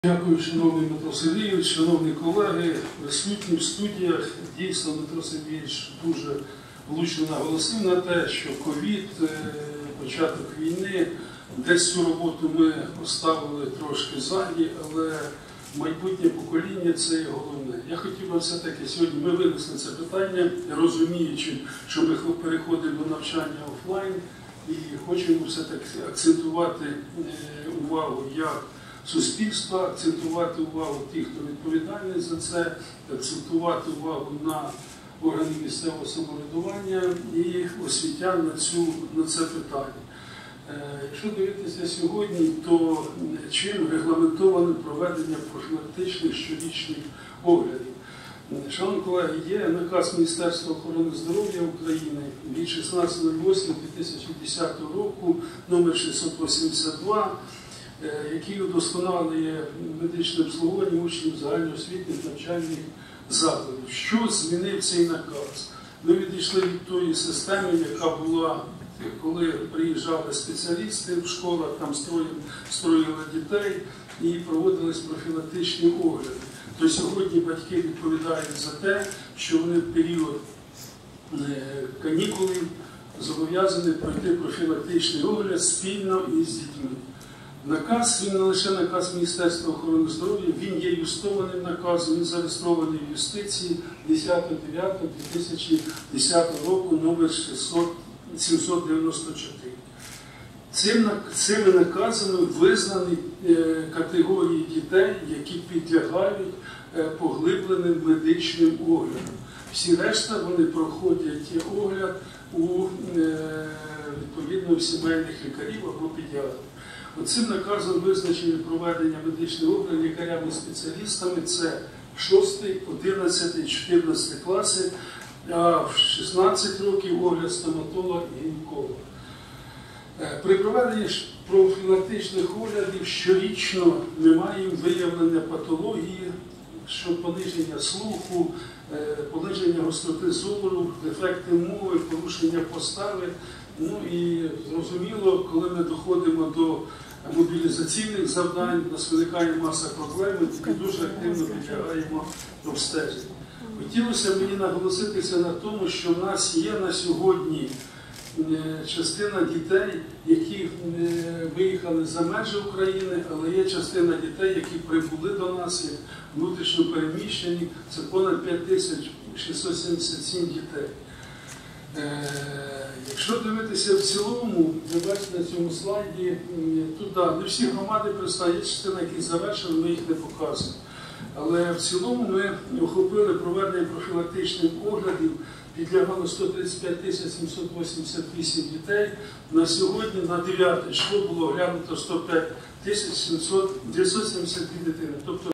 Дякую, шановний Дмитро Сергійович, шановні колеги, присутні в студіях. Дійсно, Дмитро Сергійович дуже влучно наголосив на те, що ковід, початок війни, десь цю роботу ми поставили трошки ззаді, але майбутнє покоління – це є головне. Я хотів би все-таки сьогодні, ми винесли це питання, розуміючи, що ми переходимо до навчання офлайн, і хочемо все-таки акцентувати увагу як суспільства, акцентувати увагу тих, хто відповідальний за це, акцентувати увагу на органи місцевого самоврядування і освітян на це питання. Якщо дивитися сьогодні, то чим регламентоване проведення профілактичних щорічних оглядів? Шановні колеги, є наказ Міністерства охорони здоров'я України від 16.08.2010 року номер 682, який удосконалює медичне обслуговування учнів загальноосвітніх навчальних закладів. Що змінив цей наказ? Ми відійшли від тої системи, яка була, коли приїжджали спеціалісти в школах, там строїли дітей і проводились профілактичні огляди. То сьогодні батьки відповідають за те, що вони в період канікулів зобов'язані пройти профілактичний огляд спільно із дітьми. Наказ, він не лише наказ Міністерства охорони здоров'я, він є юстованим наказом, він зареєстрований в юстиції 10.09.2010 року номер 794. Цими наказами визнані категорії дітей, які підлягають поглибленим медичним оглядам. Всі решта вони проходять огляд відповідно у сімейних лікарів або педіатрів. Цим наказом визначені проведення медичного огляду лікарями-спеціалістами – це 6, 11, 14 класи, а в 16 років огляд стоматолога і гінеколога. При проведенні профілактичних оглядів щорічно ми маємо виявлення патології, що пониження слуху, пониження гостроти зору, дефекти мови, порушення постави. Ну і зрозуміло, коли ми доходимо до мобілізаційних завдань, у нас виникає маса проблем, ми дуже активно підлягаємо обстеженню. Хотілося мені наголоситися на тому, що в нас є на сьогодні частина дітей, які виїхали за межі України, але є частина дітей, які прибули до нас, як внутрішньо переміщені, це понад 5677 дітей. Якщо дивитися в цілому, ви бачите на цьому слайді, тут не всі громади представлені, є частина, які завершили, ми їх не показуємо. Але в цілому ми охопили проведення профілактичних оглядів, підлягало 135 788 дітей. На сьогодні, на 9 число, було оглянуто 105 972 дитини.